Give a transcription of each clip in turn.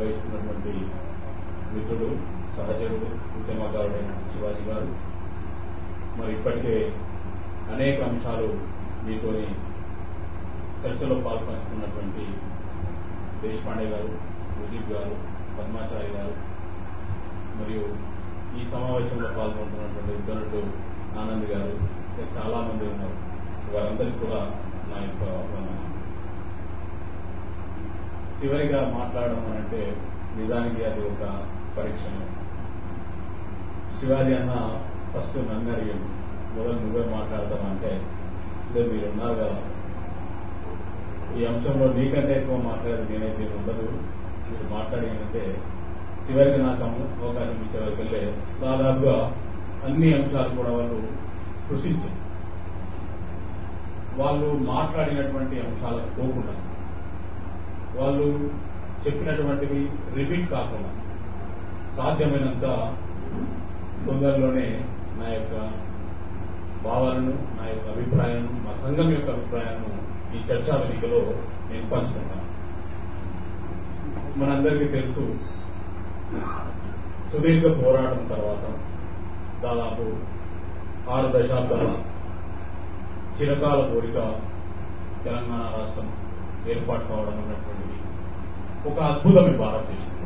వహిస్తున్నటువంటి మిత్రుడు సహచరుడు ఉద్యమకారుడైన శివాజీ గారు మరి ఇప్పటికే అనేక అంశాలు మీతోని చర్చలో పాల్పంచుకున్నటువంటి దేశపాండే గారు, ముజీబ్ గారు, పద్మాచారి గారు మరియు ఈ సమావేశంలో పాల్గొంటున్నటువంటి ఉత్తరుడు ఆనంద్ గారు చాలా మంది ఉన్నారు. వారందరికీ కూడా నా యొక్క చివరిగా మాట్లాడడం అంటే నిజానికి అది ఒక పరీక్షనే. శివాజీ అన్న ఫస్ట్ నన్ను అడిగాడు, మొదలు నువ్వే మాట్లాడతామంటే ఇదే మీరు ఉన్నారు కదా, ఈ అంశంలో నీకంటే ఎక్కువ మాట్లాడేది నేనైతే ఉండదు, మీరు మాట్లాడినంటే చివరికి నాకు అవకాశం ఇచ్చే వరకు వెళ్ళే దాదాపుగా అన్ని అంశాలు కూడా వాళ్ళు స్పృశించారు. వాళ్ళు మాట్లాడినటువంటి అంశాలకు పోకుండా, వాళ్ళు చెప్పినటువంటివి రిపీట్ కాకుండా సాధ్యమైనంత తొందరలోనే నా యొక్క భావాలను, నా యొక్క అభిప్రాయాలను, మా సంఘం యొక్క అభిప్రాయాలను ఈ చర్చా వేదికలో నేను పంచుకుంటాను. మనందరికీ తెలుసు, సుదీర్ఘ పోరాటం తర్వాత దాదాపు 6 దశాబ్దాల చిరకాల కోరిక తెలంగాణ రాష్ట్రం ఏర్పాటు కావడం అన్నటువంటిది ఒక అద్భుతమే భారతదేశంలో.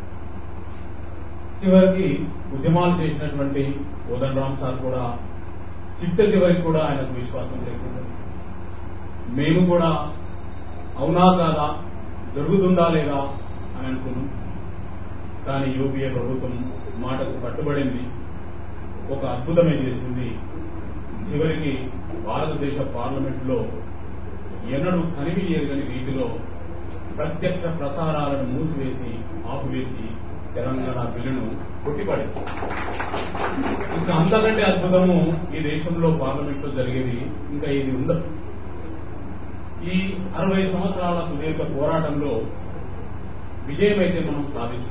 చివరికి ఉద్యమాలు చేసినటువంటి కోదండరామ్ సార్ కూడా చిట్ట చివరికి కూడా ఆయనకు విశ్వాసం లేకుండా మేము కూడా అవునా కాదా, జరుగుతుందా లేదా అని అనుకున్నాం. కానీ యూపీఏ ప్రభుత్వం మాటకు కట్టుబడింది, ఒక అద్భుతమే చేసింది. చివరికి భారతదేశ పార్లమెంటులో ఎన్నడూ కనివి ఎరుగని రీతిలో ప్రత్యక్ష ప్రసారాలను మూసివేసి ఆపివేసి తెలంగాణ బిల్లును కొట్టిపడేసింది. ఇంకా అంతకంటే అద్భుతము ఈ దేశంలో పార్లమెంట్లో జరిగేది ఇంకా ఇది ఉండదు. ఈ 60 సంవత్సరాల సుదీర్ఘ పోరాటంలో విజయం అయితే మనం సాధించాం.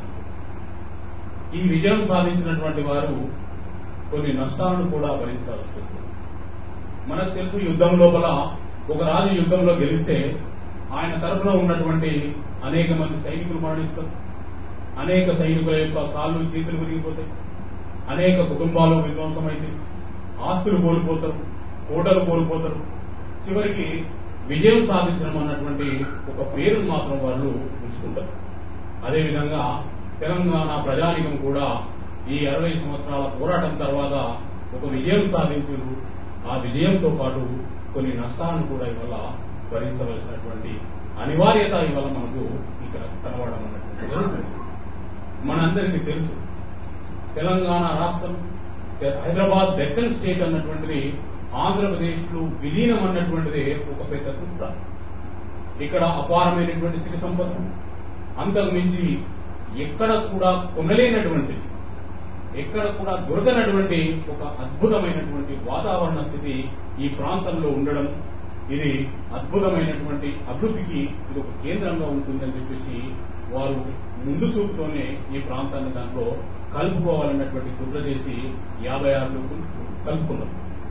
ఈ విజయం సాధించినటువంటి వారు కొన్ని నష్టాలను కూడా భరించాల్సి వస్తుంది. మనకు తెలుసు, యుద్ధం లోపల ఒక రాజు యుద్ధంలో గెలిస్తే ఆయన తరఫున ఉన్నటువంటి అనేక మంది సైనికులు మరణిస్తారు, అనేక సైనికుల యొక్క కాళ్ళు చేతులు విరిగిపోతాయి, అనేక కుటుంబాలు విధ్వంసమైతే, ఆస్తులు కోల్పోతారు, కోటలు కోల్పోతారు. చివరికి విజయం సాధించడం అన్నటువంటి ఒక పేరును మాత్రం వాళ్ళు ఉంచుకుంటారు. అదేవిధంగా తెలంగాణ ప్రజానికం కూడా ఈ 60 సంవత్సరాల పోరాటం తర్వాత ఒక విజయం సాధించారు. ఆ విజయంతో పాటు కొన్ని నష్టాలను కూడా ఇవాళ భరించవలసినటువంటి అనివార్యత ఇవాళ మనకు ఇక్కడ కనబడడం అన్నటువంటి జరుగుతుంది. మనందరికీ తెలుసు, తెలంగాణ రాష్ట్రం, హైదరాబాద్ డెక్కన్ స్టేట్ అన్నటువంటిది ఆంధ్రప్రదేశ్ లో విలీనం అన్నటువంటిది ఒక పెద్ద కుట్ర. ఇక్కడ అపారమైనటువంటి సిరి సంపద, అంతకు మించి ఎక్కడ కూడా కొనలేనటువంటి, ఎక్కడ కూడా దొరకనటువంటి ఒక అద్భుతమైనటువంటి వాతావరణ స్థితి ఈ ప్రాంతంలో ఉండడం, ఇది అద్భుతమైనటువంటి అభివృద్ధికి ఇది ఒక కేంద్రంగా ఉంటుందని చెప్పేసి వారు ముందు చూపుతోనే ఈ ప్రాంతాన్ని దాంట్లో కలుపుకోవాలన్నటువంటి కుట్ర చేసి 56లో కలుపుకున్నారు.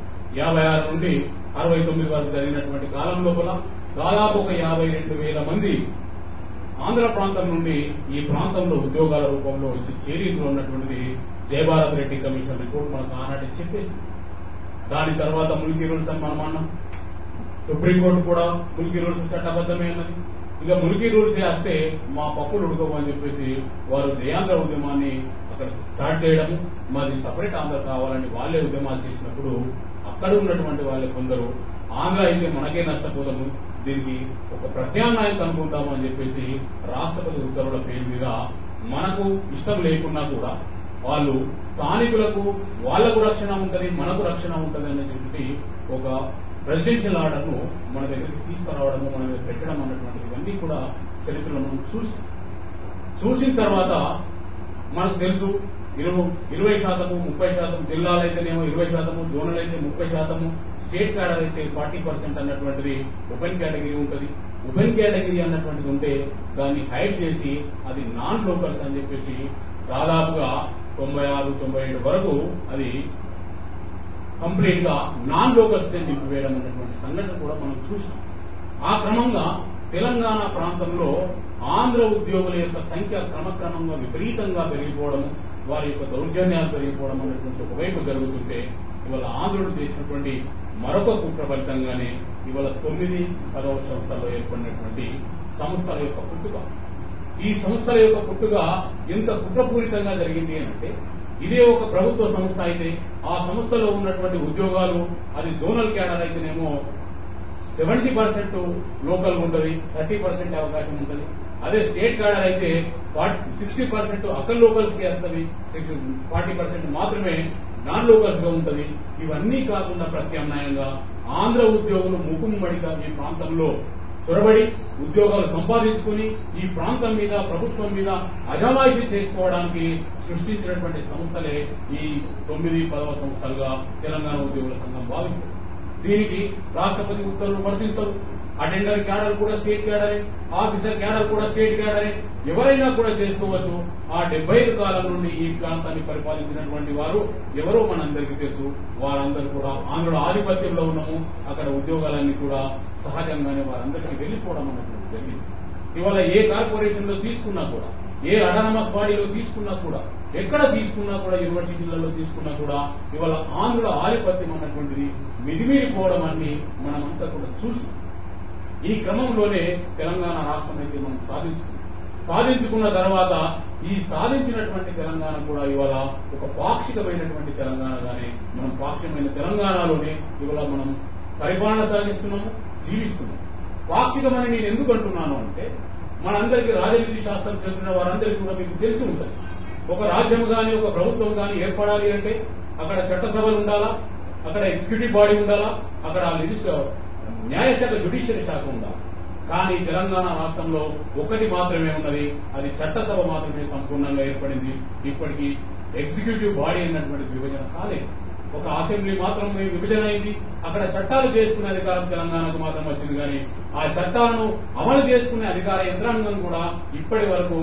56 నుండి 69 వరకు జరిగినటువంటి కాలం లోపల దాదాపు ఒక 52,000 మంది ఆంధ్ర ప్రాంతం నుండి ఈ ప్రాంతంలో ఉద్యోగాల రూపంలో వచ్చి చేరికలు ఉన్నటువంటిది జయభారత్ రెడ్డి కమిషన్ రిపోర్ట్ మనకు ఆనాటి చెప్పేసింది. దాని తర్వాత ముల్కీ రూల్స్ అని మనం అన్నాం. సుప్రీంకోర్టు కూడా ముల్కీ రూల్స్ చట్టబద్దమే అన్నది. ఇక ముల్కీ రూల్స్ వేస్తే మా పప్పులు ఉడకవు అని చెప్పేసి వారు జయాంధ్ర ఉద్యమాన్ని అక్కడ స్టార్ట్ చేయడం, మాది సపరేట్ ఆంధ్ర కావాలని వాళ్లే ఉద్యమాలు చేసినప్పుడు అక్కడ ఉన్నటువంటి వాళ్ళే కొందరు ఆంధ్ర అయితే మనకే నష్టపోతాము, దీనికి ఒక ప్రత్యామ్నాయం కనుక్కుంటాము అని చెప్పేసి రాష్ట్రపతి ఉత్తర్వుల పేరు మీద మనకు ఇష్టం లేకున్నా కూడా వాళ్ళు స్థానికులకు వాళ్లకు రక్షణ ఉంటుంది, మనకు రక్షణ ఉంటుంది అని చెప్పి ఒక ప్రెసిడెన్షియల్ ఆర్డర్ ను మన దగ్గరికి తీసుకురావడము, మన దగ్గర పెట్టడం అన్నటువంటిది ఇవన్నీ కూడా చరిత్రలో మనం చూసిన తర్వాత మనకు తెలుసు 20%, 30%, జిల్లాలైతేనేమో 20%, జోనల్ అయితే 30%, స్టేట్ క్యాడర్ అయితే 40% అన్నటువంటిది ఓపెన్ కేటగిరీ ఉంటుంది. ఓపెన్ కేటగిరీ అన్నటువంటిది ఉంటే దాన్ని హైడ్ చేసి అది నాన్ లోకల్స్ అని చెప్పేసి దాదాపుగా 96, 97 వరకు అది కంప్లీట్ గా నాన్ లోకల్స్ నింపివేయడం అన్నటువంటి సంఘటన కూడా మనం చూసాం. ఆ క్రమంగా తెలంగాణ ప్రాంతంలో ఆంధ్ర ఉద్యోగుల యొక్క సంఖ్య క్రమక్రమంగా విపరీతంగా పెరిగిపోవడము, వారి యొక్క దౌర్జన్యాలు పెరిగిపోవడం అనేటువంటి ఒకవైపు జరుగుతుంటే ఇవాళ ఆంధ్రులు చేసినటువంటి మరొక కుట్ర ఫలితంగానే ఇవాళ 9-10వ సంస్థల్లో ఏర్పడినటువంటి సంస్థల యొక్క పుట్టుక. ఈ సంస్థల యొక్క పుట్టుక ఎంత కుట్రపూరితంగా జరిగింది అంటే, ఇదే ఒక ప్రభుత్వ సంస్థ అయితే ఆ సంస్థలో ఉన్నటువంటి ఉద్యోగాలు అది జోనల్ క్యాడర్ అయితేనేమో 70% లోకల్ ఉంటుంది, 30% అవకాశం ఉంటుంది. అదే స్టేట్ క్యాడర్ అయితే 60% అక్కల్ లోకల్స్ కి వస్తుంది, 40% మాత్రమే నాన్ లోకల్స్ గా ఉంటుంది. ఇవన్నీ కాకుండా ప్రత్యామ్నాయంగా ఆంధ్ర ఉద్యోగులు మూకుమ్మడిగా ఈ ప్రాంతంలో చొరబడి ఉద్యోగాలు సంపాదించుకుని ఈ ప్రాంతం మీద ప్రభుత్వం మీద అజమాయిషీ చేసుకోవడానికి సృష్టించినటువంటి సంస్థలే ఈ 9-10వ సంస్థలుగా తెలంగాణ ఉద్యోగుల సంఘం భావిస్తుంది. దీనికి రాష్ట్రపతి ఉత్తర్వులు వర్తించవు. అటెండర్ క్యాడర్ కూడా స్టేట్ క్యాడరే, ఆఫీసర్ క్యాడర్ కూడా స్టేట్ క్యాడరే, ఎవరైనా కూడా చేసుకోవచ్చు. ఆ 75 కాలం నుండి ఈ ప్రాంతాన్ని పరిపాలించినటువంటి వారు ఎవరో మనందరికీ తెలుసు. వారందరూ కూడా ఆంధ్రుల ఆధిపత్యంలో ఉన్నాము. అక్కడ ఉద్యోగాలన్నీ కూడా సహజంగానే వారందరికీ వెళ్లిపోవడం అన్నటువంటి జరిగింది. ఇవాళ ఏ కార్పొరేషన్ లో తీసుకున్నా కూడా, ఏ అటానమస్ బాడీలో తీసుకున్నా కూడా, ఎక్కడ తీసుకున్నా కూడా, యూనివర్సిటీలలో తీసుకున్నా కూడా ఇవాళ ఆంధ్రుల ఆధిపత్యం అన్నటువంటిది మిదిమీరిపోవడం అన్ని మనమంతా కూడా చూసి ఈ క్రమంలోనే తెలంగాణ రాష్ట్రం అయితే మనం సాధించుకున్న తర్వాత ఈ సాధించినటువంటి తెలంగాణ కూడా ఇవాళ ఒక పాక్షికమైనటువంటి తెలంగాణగానే మనం పాక్షికమైన తెలంగాణలోనే ఇవాళ మనం పరిపాలన సాగిస్తున్నాము, జీవిస్తున్నాము. పాక్షికమని నేను ఎందుకు అంటున్నాను అంటే, మనందరికీ రాజనీతి శాస్త్రం చదివిన వారందరికీ కూడా మీకు తెలిసి ఉంటుంది. ఒక రాజ్యం గాని ఒక ప్రభుత్వం గాని ఏర్పడాలి అంటే అక్కడ చట్టసభలు ఉండాలా, అక్కడ ఎగ్జిక్యూటివ్ బాడీ ఉండాలా, అక్కడ న్యాయశాఖ జ్యుడిషియరీ శాఖ ఉండాలి. కానీ తెలంగాణ రాష్ట్రంలో ఒకటి మాత్రమే ఉన్నది, అది చట్టసభ మాత్రమే సంపూర్ణంగా ఏర్పడింది. ఇప్పటికీ ఎగ్జిక్యూటివ్ బాడీ అన్నటువంటి విభజన కాలేదు. ఒక అసెంబ్లీ మాత్రమే విభజన అయింది. అక్కడ చట్టాలు చేసుకునే అధికారం తెలంగాణకు మాత్రం వచ్చింది. కానీ ఆ చట్టాలను అమలు చేసుకునే అధికార యంత్రాంగం కూడా ఇప్పటి వరకు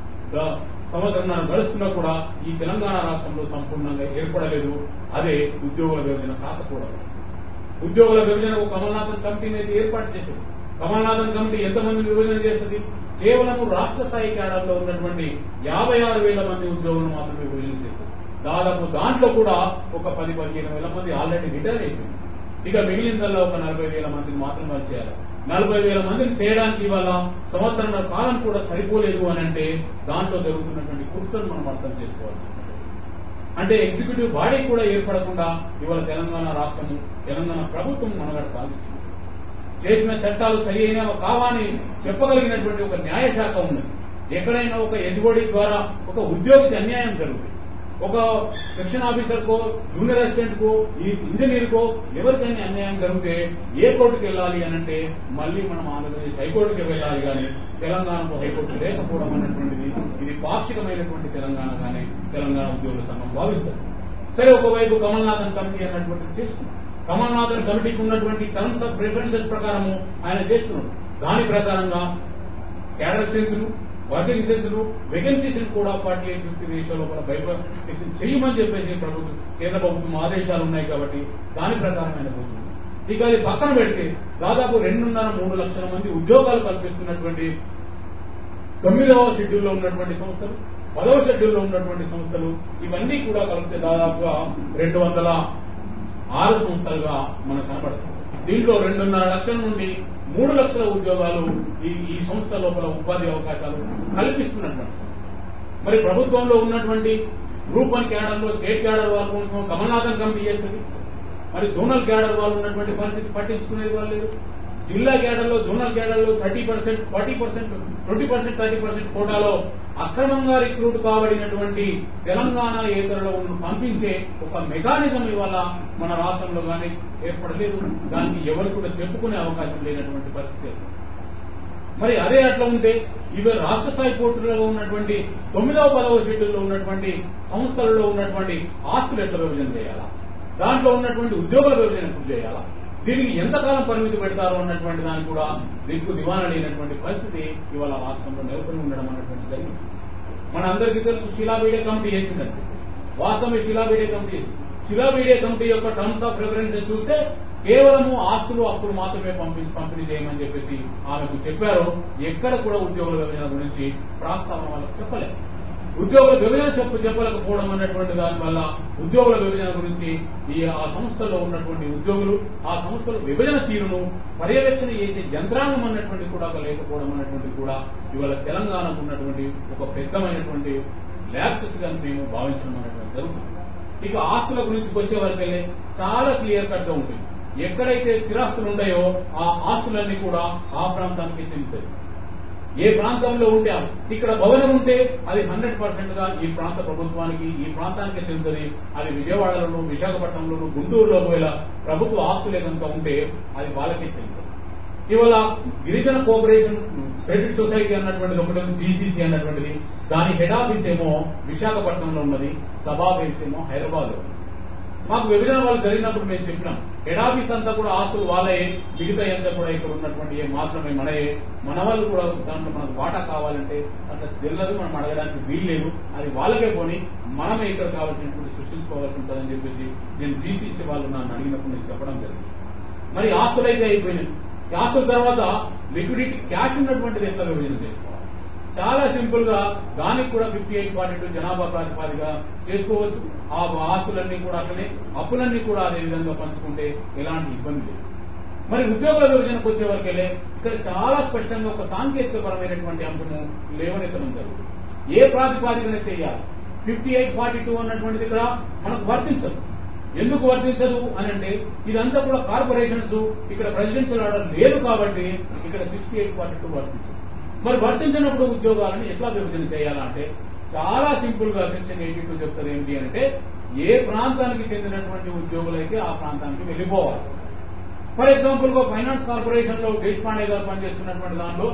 సంవత్సరం గడుస్తున్నా కూడా ఈ తెలంగాణ రాష్ట్రంలో సంపూర్ణంగా ఏర్పడలేదు. అదే ఉద్యోగుల విభజన కాకపోవడం. ఉద్యోగుల విభజనకు కమల్నాథన్ కమిటీని అయితే ఏర్పాటు చేసింది. కమల్నాథన్ కమిటీ ఎంతమందిని విభజన చేస్తుంది? కేవలం రాష్ట్ర స్థాయి క్యాడర్లో ఉన్నటువంటి 56,000 మంది ఉద్యోగులను మాత్రమే విభజన చేస్తుంది. దాదాపు దాంట్లో కూడా ఒక 10-15 వేల మంది ఆల్రెడీ రిటైర్ అయిపోయింది. ఇక మిగిలిందల్లా ఒక 40,000 మందిని మాత్రమే చేయాలి. 40,000 మందిని చేయడానికి ఇవాళ సంవత్సరాల కాలం కూడా సరిపోలేదు అని అంటే దాంట్లో జరుగుతున్నటువంటి కుట్రను మనం అర్థం చేసుకోవాలి. అంటే ఎగ్జిక్యూటివ్ బాడీ కూడా ఏర్పడకుండా ఇవాళ తెలంగాణ రాష్ట్రము, తెలంగాణ ప్రభుత్వం మనగడ సాధిస్తుంది. చేసిన చట్టాలు సరి అయినవి కావాలని చెప్పగలిగినటువంటి ఒక న్యాయశాఖ ఉన్నది. ఎక్కడైనా ఒక హెచ్ఓడి ద్వారా ఒక ఉద్యోగికి అన్యాయం జరుగుతుంది, ఒక సెక్షన్ ఆఫీసర్ కో, జూనియర్ అసిస్టెంట్ కో, ఈ ఇంజనీర్ కో ఎవరికైనా అన్యాయం జరిగితే ఏ కోర్టుకు వెళ్ళాలి అనంటే మళ్లీ మనం ఆంధ్రప్రదేశ్ హైకోర్టుకి వెళ్ళాలి. కానీ తెలంగాణకు హైకోర్టు లేకపోవడం అనేటువంటిది ఇది పాక్షికమైనటువంటి తెలంగాణగానే తెలంగాణ ఉద్యోగుల సంఘం భావిస్తారు. సరే, ఒకవైపు కమల్నాథన్ కమిటీ అన్నటువంటిది చేస్తున్నారు. కమల్నాథన్ కమిటీకి ఉన్నటువంటి టర్మ్స్ ఆఫ్ ప్రిఫరెన్సెస్ ప్రకారము ఆయన చేస్తున్నాడు. దాని ప్రకారంగా క్యాడర్ స్ట్రెంగ్త్లు, వర్కింగ్ స్ట్రెంగ్త్లు, వేకెన్సీస్ కూడా 48-50 రేషియో లోపల బైఫర్కేషన్ చేయమని చెప్పేసి కేంద్ర ప్రభుత్వం ఆదేశాలు ఉన్నాయి. కాబట్టి దాని ప్రకారం ఆయన పోతుంది. ఇక అది పక్కన పెడితే దాదాపు 2.5-3 లక్షల మంది ఉద్యోగాలు కల్పిస్తున్నటువంటి 9వ షెడ్యూల్లో ఉన్నటువంటి సంస్థలు, 10వ షెడ్యూల్లో ఉన్నటువంటి సంస్థలు, ఇవన్నీ కూడా కలిపితే దాదాపుగా 206 సంస్థలుగా మనకు కనబడుతుంది. దీంట్లో 2.5 లక్షల నుండి 3 లక్షల ఉద్యోగాలు ఈ సంస్థ లోపల ఉపాధి అవకాశాలు కల్పిస్తున్నటువంటి. మరి ప్రభుత్వంలో ఉన్నటువంటి గ్రూప్ 1 క్యాడర్లో స్టేట్ క్యాడర్ వాళ్ళ కోసం కమల్నాథన్ కమిటీ చేస్తుంది. మరి జోనల్ క్యాడర్ వాళ్ళు ఉన్నటువంటి పరిస్థితి పట్టించుకునేది వాళ్ళు లేదు. జిల్లా క్యాడర్లో, జోనల్ క్యాడర్లో 30%, 40%, 20%, 30% కోటాలో అక్రమంగా రిక్రూట్ కాబడినటువంటి తెలంగాణ ఏతరులో పంపించే ఒక మెకానిజం ఇవాళ మన రాష్ట్రంలో కానీ ఏర్పడలేదు. దానికి ఎవరు కూడా చెప్పుకునే అవకాశం లేనటువంటి పరిస్థితి. మరి అదే అట్లా ఉంటే ఇవి రాష్ట్ర స్థాయి కోర్టులలో ఉన్నటువంటి 9వ 10వ షెడ్యూల్లో ఉన్నటువంటి సంస్థలలో ఉన్నటువంటి ఆస్తులు ఎట్లా విభజన చేయాలా, దాంట్లో ఉన్నటువంటి ఉద్యోగుల విభజన ఎప్పుడు చేయాలా, దీనికి ఎంతకాలం పరిమితి పెడతారో అన్నటువంటి దానికి కూడా దిక్కు దివానా లేనటువంటి పరిస్థితి ఇవాళ రాష్ట్రంలో నెలకొని ఉండడం అన్నటువంటి జరిగింది. మన అందరికీ తెలుసు శిలాబీడే కమిటీ చేసిందంటే వాస్తవమే. శిలాబీడే కమిటీ యొక్క టర్మ్స్ ఆఫ్ రిఫరెన్సెస్ చూస్తే కేవలము ఆస్తులు అప్పులు మాత్రమే పంపిణీ చేయమని చెప్పేసి ఆమెకు చెప్పారు. ఎక్కడ కూడా ఉద్యోగుల విభజన గురించి ప్రస్తావన వాళ్ళకు చెప్పలేదు. ఉద్యోగుల విభజన చెప్పలేకపోవడం అన్నటువంటి దానివల్ల ఉద్యోగుల విభజన గురించి ఆ సంస్థల్లో ఉన్నటువంటి ఉద్యోగులు ఆ సంస్థల విభజన తీరును పర్యవేక్షణ చేసే యంత్రాంగం అన్నటువంటి కూడా లేకపోవడం అన్నటువంటి కూడా ఇవాళ తెలంగాణకు ఉన్నటువంటి ఒక పెద్దమైనటువంటి ల్యాప్సెస్ గా మేము భావించడం అనేటువంటి జరుగుతుంది. ఇక ఆస్తుల గురించి వచ్చే వరకెళ్ళే చాలా క్లియర్ కట్ గా ఉంటుంది. ఎక్కడైతే స్థిరాస్తులు ఉన్నాయో ఆ ఆస్తులన్నీ కూడా ఆ ప్రాంతానికి చెందుతాయి. ఏ ప్రాంతంలో ఉంటే ఇక్కడ భవనం ఉంటే అది 100% గా ఈ ప్రాంత ప్రభుత్వానికి ఈ ప్రాంతానికి చెందుతుంది. అది విజయవాడలోను విశాఖపట్నంలోను గుంటూరులో ఒకవేళ ప్రభుత్వ ఆస్తులే కనుక ఉంటే అది వాళ్ళకే చెందుతుంది. ఇవాళ గిరిజన కోఆపరేషన్ క్రెడిట్ సొసైటీ అన్నటువంటిది ఒకటి జీసీసీ అన్నటువంటిది దాని హెడ్ ఆఫీస్ ఏమో విశాఖపట్నంలో ఉన్నది, సభా ఆఫీస్ ఏమో హైదరాబాద్ లో. మాకు విభజన వాళ్ళు జరిగినప్పుడు మేము చెప్పినాం హెడ్ ఆఫీస్ అంతా కూడా ఆస్తులు వాళ్ళే, మిగతా అంతా కూడా ఇక్కడ ఉన్నటువంటి మాత్రమే మనయే. మన వాళ్ళు కూడా దాంట్లో మనకు వాటా కావాలంటే అట్లా చెల్లదు, మనం అడగడానికి వీలు లేదు, అది వాళ్ళకే పోని మనమే ఇక్కడ కావాల్సినటువంటి సృష్టించుకోవాల్సి ఉంటుందని చెప్పేసి నేను జీసీసీ వాళ్ళు నన్ను అడిగినప్పుడు నేను చెప్పడం జరిగింది. మరి ఆస్తులైతే అయిపోయినాయి. ఆస్తుల తర్వాత లిక్విడిటీ క్యాష్ ఉన్నటువంటిది ఎట్లా విభజన చేసుకోవాలి? చాలా సింపుల్ గా దానికి కూడా 58-42 జనాభా ప్రాతిపాదిక చేసుకోవచ్చు. ఆ ఆస్తులన్నీ కూడా అట్లనే, అప్పులన్నీ కూడా అదే విధంగా పంచుకుంటే ఎలాంటి ఇబ్బంది లేదు. మరి ఉద్యోగుల విభజనకు వచ్చే వరకెళ్ళే ఇక్కడ చాలా స్పష్టంగా ఒక సాంకేతికపరమైనటువంటి అంశము లేవనెత్తడం జరుగుతుంది. ఏ ప్రాతిపాదికన చేయాలి? 58-42 అన్నటువంటిది ఇక్కడ మనకు వర్తించదు. ఎందుకు వర్తించదు అని అంటే ఇదంతా కూడా కార్పొరేషన్స్, ఇక్కడ ప్రెసిడెన్షియల్ ఆర్డర్ లేదు కాబట్టి ఇక్కడ 68-42 వర్తించదు. మరి వర్తించినప్పుడు ఉద్యోగాలను ఎట్లా విభజన చేయాలంటే చాలా సింపుల్ గా సెక్షన్ 82 చెప్తుంది ఏంటి అంటే ఏ ప్రాంతానికి చెందినటువంటి ఉద్యోగులైతే ఆ ప్రాంతానికి వెళ్లిపోవాలి. ఫర్ ఎగ్జాంపుల్ గా ఫైనాన్స్ కార్పొరేషన్ లో దేశపాండే గారు పనిచేస్తున్నటువంటి దానిలో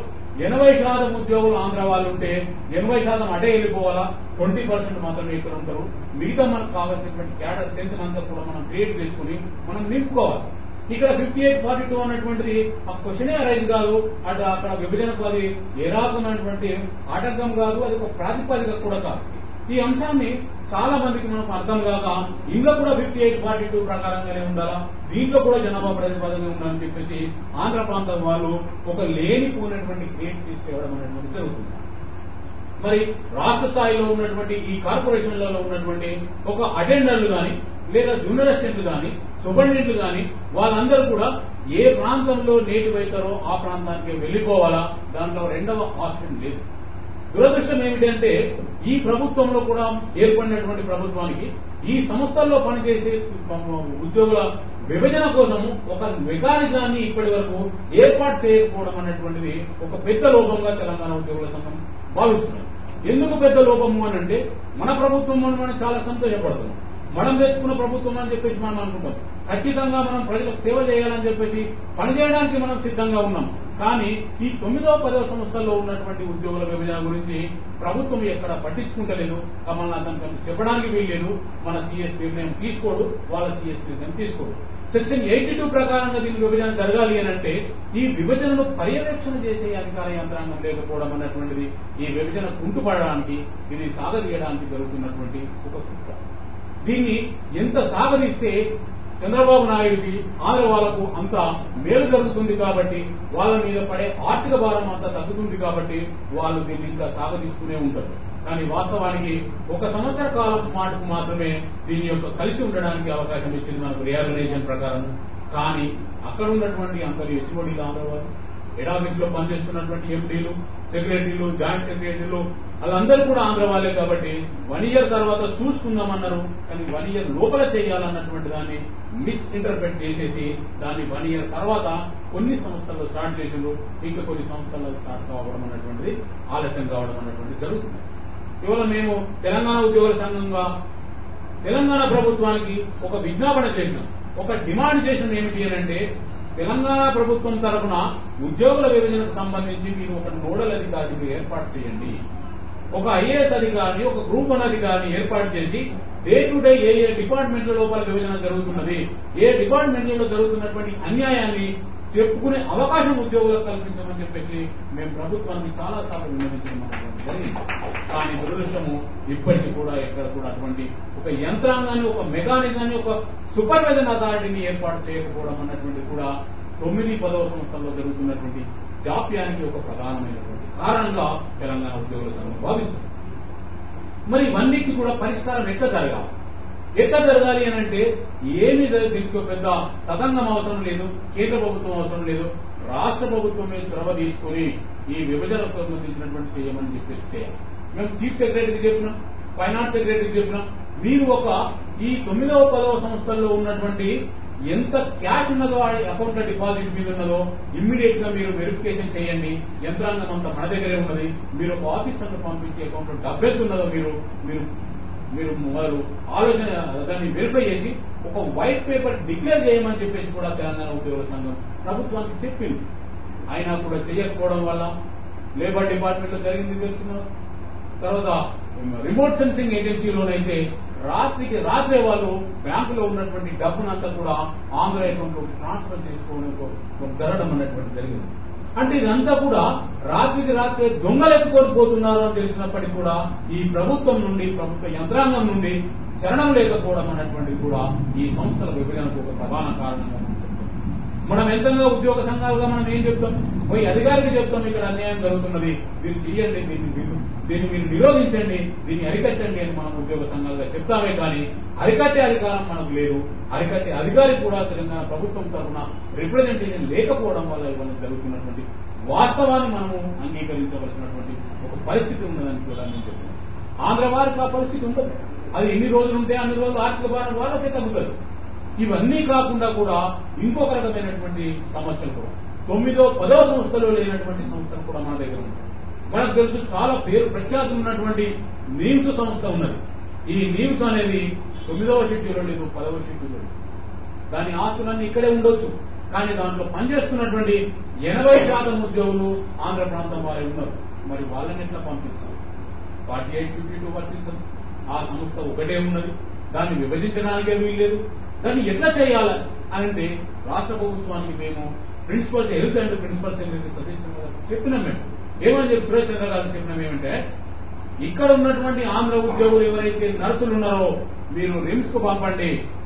80% ఉద్యోగులు ఆంధ్ర వాళ్ళు ఉంటే 80% అటే వెళ్లిపోవాలా, 20% మాత్రమే ఇక్కడ ఉంటారు. మిగతా మనకు కావాల్సినటువంటి క్యాడర్ స్ట్రెంత్ అంతా కూడా మనం క్రియేట్ చేసుకుని మనం నింపుకోవాలి. ఇక్కడ 58-42 అన్నటువంటిది ఆ క్వశ్చనే అరైజ్ కాదు. అటు అక్కడ విభజనకు అది ఏ రకమైనటువంటి ఆటంకం కాదు, అది ఒక ప్రాతిపదిక కూడా కాదు. ఈ అంశాన్ని చాలా మందికి మనకు అర్థం కాక ఇంట్లో కూడా 58-42 ప్రకారంగానే ఉండాలా, దీంట్లో కూడా జనాభా ప్రతిపాదన ఉండాలని చెప్పేసి ఆంధ్ర ప్రాంతం వాళ్ళు ఒక లేనిపోయినటువంటి క్రియేట్ తీసుకెళ్లడం అనేటువంటి జరుగుతుంది. మరి రాష్ట్ర స్థాయిలో ఉన్నటువంటి ఈ కార్పొరేషన్లలో ఉన్నటువంటి ఒక అటెండర్లు గాని లేదా జూనియర్ అసిస్టెంట్లు గాని సూపరింటెండెంట్లు గాని వాళ్ళందరూ కూడా ఏ ప్రాంతంలో నేటివ్ అవుతారో ఆ ప్రాంతానికి వెళ్లిపోవాలా, దాంట్లో రెండవ ఆప్షన్ లేదు. దురదృష్టం ఏమిటంటే ఈ ప్రభుత్వంలో కూడా ఏర్పడినటువంటి ప్రభుత్వానికి ఈ సంస్థల్లో పనిచేసే ఉద్యోగుల విభజన కోసము ఒక మెకానిజాన్ని ఇప్పటి వరకు ఏర్పాటు చేయకపోవడం అనేటువంటిది ఒక పెద్ద లోపంగా తెలంగాణ ఉద్యోగుల సంఘం భావిస్తున్నారు. ఎందుకు పెద్ద లోపము అని అంటే మన ప్రభుత్వం మనం చాలా సంతోషపడుతున్నాం. మనం తెచ్చుకున్న ప్రభుత్వం అని చెప్పేసి మనం అనుకుంటాం. ఖచ్చితంగా మనం ప్రజలకు సేవ చేయాలని చెప్పేసి పనిచేయడానికి మనం సిద్ధంగా ఉన్నాం. కానీ ఈ 9వ 10వ సంస్థల్లో ఉన్నటువంటి ఉద్యోగుల విభజన గురించి ప్రభుత్వం ఎక్కడ పట్టించుకుంటలేదు. కమల్ నాథన్ చెప్పడానికి వీల్లేదు. మన సీఎస్ నిర్ణయం తీసుకోడు, వాళ్ళ సీఎస్ నిర్ణయం తీసుకోడు. సెక్షన్ 82 ప్రకారంగా దీని విభజన జరగాలి అని అంటే ఈ విభజనను పర్యవేక్షణ చేసే అధికార యంత్రాంగం లేకపోవడం అన్నటువంటిది ఈ విభజన కుంటుపడడానికి, ఇది సాగదీయడానికి జరుగుతున్నటువంటి ఒక కుట్ర. దీన్ని ఎంత సాగదీస్తే చంద్రబాబు నాయుడికి ఆంధ్ర వాళ్లకు అంత మేలు జరుగుతుంది కాబట్టి వాళ్ళ మీద పడే ఆర్థిక భారం అంతా తగ్గుతుంది కాబట్టి వాళ్ళు దీన్ని ఇంకా సాగదీస్తూనే ఉంటారు. కానీ వాస్తవానికి 1 సంవత్సర కాలం మాటకు మాత్రమే దీని యొక్క కలిసి ఉండడానికి అవకాశం ఇచ్చింది మనకు రియాలైజేషన్ ప్రకారం. కానీ అక్కడ ఉన్నటువంటి అందరు హెచ్ఓడీలు ఆంధ్ర వారు, హెడ్ ఆఫీస్ లో పనిచేస్తున్నటువంటి ఎంపీలు, సెక్రటరీలు, జాయింట్ సెక్రటరీలు వాళ్ళందరూ కూడా ఆంధ్ర వాళ్ళే కాబట్టి 1 ఇయర్ తర్వాత చూసుకుందామన్నారు. కానీ 1 ఇయర్ లోపల చేయాలన్నటువంటి దాన్ని మిస్ఇంటర్ప్రెట్ చేసేసి దాన్ని 1 ఇయర్ తర్వాత కొన్ని సంస్థల్లో స్టార్ట్ చేసిండ్రు, ఇంకా కొన్ని సంస్థల్లో స్టార్ట్ కావడం అన్నటువంటిది ఆలస్యం కావడం అన్నటువంటిది జరుగుతుంది. ఇవాళ మేము తెలంగాణ ఉద్యోగుల సంఘంగా తెలంగాణ ప్రభుత్వానికి ఒక విజ్ఞాపన చేసినాం, ఒక డిమాండ్ చేసినాం. ఏమిటి అంటే తెలంగాణ ప్రభుత్వం తరఫున ఉద్యోగుల విభజనకు సంబంధించి మీరు ఒక నోడల్ అధికారిని ఏర్పాటు చేయండి. ఒక ఐఏఎస్ అధికారిని, ఒక గ్రూప్ 1 అధికారిని ఏర్పాటు చేసి డే టు డే ఏ డిపార్ట్మెంట్ల లోపల విభజన జరుగుతున్నది, ఏ డిపార్ట్మెంట్లలో జరుగుతున్నటువంటి అన్యాయాన్ని చెప్పుకునే అవకాశం ఉద్యోగులకు కల్పించమని చెప్పేసి మేము ప్రభుత్వానికి చాలాసార్లు విన్నవించడం జరిగింది. కానీ దురదృష్టము ఇప్పటికీ కూడా ఎక్కడ కూడా అటువంటి ఒక యంత్రాంగాన్ని, ఒక మెకానిజాన్ని, ఒక సూపర్వైజన్ అథారిటీని ఏర్పాటు చేయకపోవడం అన్నటువంటి కూడా 9-10వ సంవత్సరంలో జరుగుతున్నటువంటి జాప్యానికి ఒక ప్రధానమైనటువంటి కారణంగా తెలంగాణ ఉద్యోగుల సంఘం భావిస్తుంది. మరి ఇవన్నిటికీ కూడా పరిష్కారం ఎట్లా జరగాలి అని అంటే ఏమి దీనికి పెద్ద తతంగం అవసరం లేదు, కేంద్ర ప్రభుత్వం అవసరం లేదు, రాష్ట్ర ప్రభుత్వమే చొరవ తీసుకుని ఈ విభజనకు సంబంధించినటువంటి చేయమని చెప్పేసి చేయాలి. మేము చీఫ్ సెక్రటరీకి చెప్పినాం, ఫైనాన్స్ సెక్రటరీకి చెప్పినాం, మీరు ఒక ఈ 9వ 10వ సంస్థల్లో ఉన్నటువంటి ఎంత క్యాష్ ఉన్నదో అకౌంట్ లో డిపాజిట్ మీద ఉన్నదో ఇమ్మీడియట్ గా మీరు వెరిఫికేషన్ చేయండి. యంత్రాంగం అంతా మన దగ్గరే ఉన్నది. మీరు ఒక ఆఫీసర్ను పంపించి అకౌంట్ లో డబ్బు ఎంత ఉన్నదో మీరు వారు ఆలోచన దాన్ని వెరిఫై చేసి ఒక వైట్ పేపర్ డిక్లేర్ చేయమని చెప్పేసి కూడా తెలంగాణ ఉద్యోగుల సంఘం ప్రభుత్వానికి చెప్పింది. అయినా కూడా చేయకపోవడం వల్ల లేబర్ డిపార్ట్మెంట్ లో జరిగింది తెలుసుకున్నారు. తర్వాత రిమోట్ సెన్సింగ్ ఏజెన్సీలోనైతే రాత్రికి రాత్రే వాళ్ళు బ్యాంకులో ఉన్నటువంటి డబ్బునంతా కూడా ఆంధ్ర అకౌంట్ లో ట్రాన్స్ఫర్ చేసుకోవడం జరగడం అన్నటువంటి జరిగింది. అంటే ఇదంతా కూడా రాత్రికి రాత్రే దొంగలెత్తుకొని పోతున్నారు అని తెలిసినప్పటికీ కూడా ఈ ప్రభుత్వం నుండి, ప్రభుత్వ యంత్రాంగం నుండి చరణం లేకపోవడం అన్నటువంటి కూడా ఈ సంస్థల విభజనకు ఒక ప్రధాన కారణం. మనం ఎంతగా ఉద్యోగ సంఘాలుగా మనం ఏం చెప్తాం, పోయి అధికారికి చెప్తాం ఇక్కడ అన్యాయం జరుగుతున్నది, మీరు చెయ్యండి, దీన్ని మీరు నిరోధించండి, దీన్ని అరికట్టండి అని మనం ఉద్యోగ సంఘాలుగా చెప్తామే కానీ అరికట్టే అధికారం మనకు లేదు. అరికట్టే అధికారి కూడా తెలంగాణ ప్రభుత్వం తరఫున రిప్రజెంటేషన్ లేకపోవడం వల్ల ఇవన్నీ జరుగుతున్నటువంటి వాస్తవాన్ని మనము అంగీకరించవలసినటువంటి ఒక పరిస్థితి ఉన్నదని కూడా నేను చెప్తున్నాను. ఆంధ్ర వారికి ఆ పరిస్థితి ఉంటుంది. అది ఎన్ని రోజులు ఉంటే అన్ని రోజులు ఆర్థిక భారం వాళ్ళకే తగ్గుతుంది. ఇవన్నీ కాకుండా కూడా ఇంకొక రకమైనటువంటి సమస్యలు కూడా 9వ 10వ సంస్థలో లేనటువంటి సంస్థలు కూడా మన దగ్గర ఉంటాయి. మనకు తెలుసు చాలా పేరు ప్రఖ్యాతులు ఉన్నటువంటి నీమ్స్ సంస్థ ఉన్నది. ఈ నీమ్స్ అనేది 9వ షెడ్యూల్ లేదు, 10వ షెడ్యూల్ లేదు. దాని ఆస్తులన్నీ ఇక్కడే ఉండొచ్చు. కానీ దాంట్లో పనిచేస్తున్నటువంటి 80% ఉద్యోగులు ఆంధ్ర ప్రాంతం వారే ఉన్నారు. మరి వాళ్ళని ఎట్లా పంపించాలి? 4852 వర్తించదు. ఆ సంస్థ ఒకటే ఉన్నది, దాన్ని విభజించడానికే వీల్లేదు. దాన్ని ఎట్లా చేయాలి అని అంటే రాష్ట్ర ప్రభుత్వానికి మేము principal health and principal secretary Satish Chandra గారు చెప్పినాం. మేము ఏమని చెప్పి సురేష్ చంద్ర గారు చెప్పినాం ఏమంటే, ఇక్కడ ఉన్నటువంటి ఆంధ్ర ఉద్యోగులు ఎవరైతే నర్సులు ఉన్నారో మీరు రిమ్స్ కు పంపండి,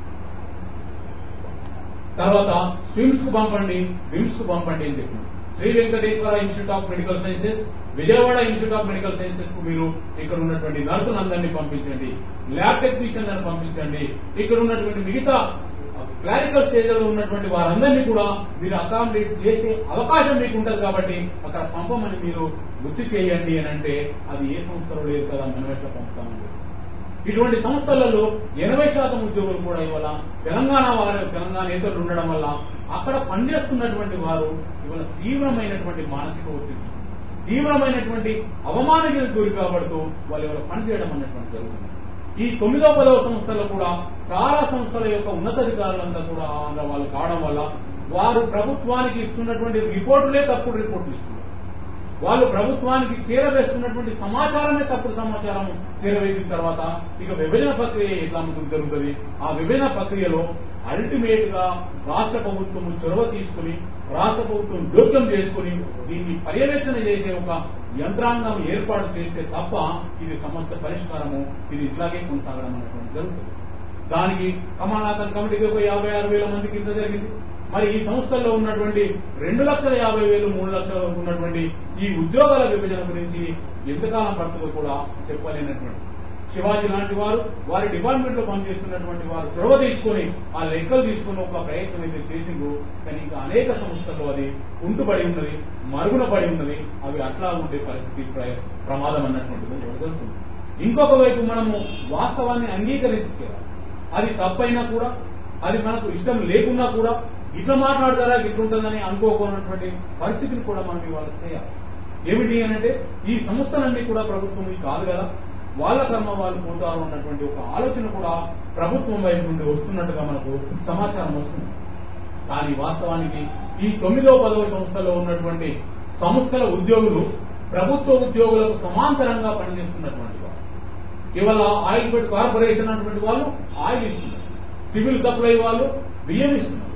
తర్వాత స్విమ్స్ కు పంపండి, విమ్స్ కు పంపండి అని చెప్పినాం. Shri Venkateswara institute of medical sciences, Vijayawada institute of medical sciences కు మీరు ఇక్కడ ఉన్నటువంటి నర్సులందరినీ పంపించండి, ల్యాబ్ టెక్నీషియన్లను పంపించండి, ఇక్కడ ఉన్నటువంటి మిగతా క్లారికల్ స్టేజ్ లో ఉన్నటువంటి వారందరినీ కూడా మీరు అకామిడేట్ చేసే అవకాశం మీకు ఉంటుంది కాబట్టి అక్కడ పంపమని మీరు గుర్తు చేయండి అని అంటే అది ఏ సంస్థలో లేదు కదా, మనం ఎట్లా పంపుతామని. ఇటువంటి సంస్థలలో 80% ఉద్యోగులు కూడా ఇవాళ తెలంగాణేతరులు ఉండడం వల్ల అక్కడ పనిచేస్తున్నటువంటి వారు ఇవాళ తీవ్రమైనటువంటి మానసిక ఒత్తిడి, తీవ్రమైనటువంటి అవమానానికి గురి కాబడుతూ వాళ్ళు ఇవాళ పనిచేయడం అన్నటువంటి జరుగుతుంది. ఈ 9వ 10వ సంస్థల్లో కూడా చాలా సంస్థల యొక్క ఉన్నతాధికారులంతా కూడా వాళ్ళు కావడం వల్ల వారు ప్రభుత్వానికి ఇస్తున్నటువంటి రిపోర్టులే తప్పుడు రిపోర్టులు ఇస్తున్నారు. వాళ్ళు ప్రభుత్వానికి చేరవేస్తున్నటువంటి సమాచారమే తప్పుడు సమాచారం చేరవేసిన తర్వాత ఇక విభజన ప్రక్రియ ఎట్లా జరుగుతుంది? ఆ విభజన ప్రక్రియలో అల్టిమేట్ గా రాష్ట్ర ప్రభుత్వం చొరవ తీసుకుని, రాష్ట్ర ప్రభుత్వం జోక్యం చేసుకుని దీన్ని పర్యవేక్షణ చేసే ఒక యంత్రాంగం ఏర్పాటు చేస్తే తప్ప ఇది సమస్య పరిష్కారము ఇది ఇట్లాగే కొనసాగడం అనేటువంటి జరుగుతుంది. దానికి కమలాకర్ కమిటీకి ఒక 56,000 మంది కింద జరిగింది. మరి ఈ సంస్థల్లో ఉన్నటువంటి 2,50,000, 3 లక్షలు ఉన్నటువంటి ఈ ఉద్యోగాల విభజన గురించి ఎంతకాలం పడుతుందో కూడా చెప్పలేనటువంటి శివాజీ లాంటి వారు, వారి డిపార్ట్మెంట్ లో పనిచేస్తున్నటువంటి వారు చొరవ తీసుకుని ఆ లెక్కలు తీసుకుని ఒక ప్రయత్నం అయితే చేసిందో, కానీ ఇంకా అనేక సంస్థల్లో అది ఉంటుబడి ఉన్నది, మరుగున పడి ఉన్నది. అవి అట్లా ఉండే పరిస్థితి ప్రమాదం అన్నటువంటిది జరుగుతుంది. ఇంకొక వైపు మనము వాస్తవాన్ని అంగీకరించాలి. అది తప్పైనా కూడా, అది మనకు ఇష్టం లేకున్నా కూడా ఇట్లా మాట్లాడతారా ఇట్లుంటుందని అనుకోకున్నటువంటి పరిస్థితిని కూడా మనం ఇవాళ చేయాలి. ఏమిటి అనంటే ఈ సంస్థలన్నీ కూడా ప్రభుత్వం కాదు కదా, వాళ్ళ కర్మ వాళ్ళు పోతారు అన్నటువంటి ఒక ఆలోచన కూడా ప్రభుత్వం వైపు నుండి వస్తున్నట్టుగా మనకు సమాచారం వస్తుంది. కానీ వాస్తవానికి ఈ 9వ 10వ సంస్థలో ఉన్నటువంటి సంస్థల ఉద్యోగులు ప్రభుత్వ ఉద్యోగులకు సమాంతరంగా పనిచేస్తున్నటువంటి వారు. ఇవాళ ఆయిల్ ఫెడ్ కార్పొరేషన్ అన్నటువంటి వాళ్ళు ఆయిల్ ఇస్తున్నారు, సివిల్ సప్లై వాళ్ళు బియ్యం ఇస్తున్నారు,